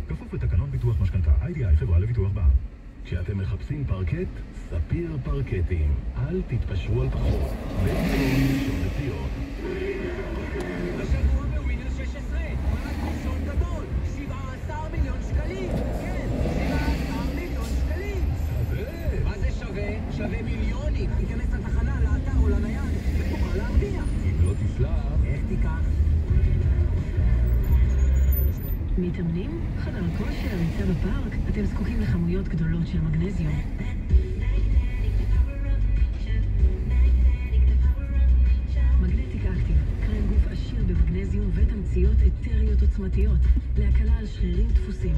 כפוף לתקנון ביטוח משכנתה. IDI חברה לביטוח בע"מ. כשאתם מחפשים פרקט, ספיר פרקטים. אל תתפשרו על פחות. ראשון לציון. השבוע בווינר 16, פרק ראשון גדול, 17 מיליון שקלים. כן, 17 מיליון שקלים. שווה. מה זה שווה? שווה מיליונים. תיכנס לתחנה, לאתר או לנייד, ותוכל להרוויח. אם לא תסלח... איך תיקח? מתאמנים? חדר כושר, ריצה בפארק? אתם זקוקים לכמויות גדולות של מגנזיום. מגנטיק אקטיב, קרם גוף עשיר במגנזיום ותמציות אתריות עוצמתיות להקלה על שרירים דפוסים.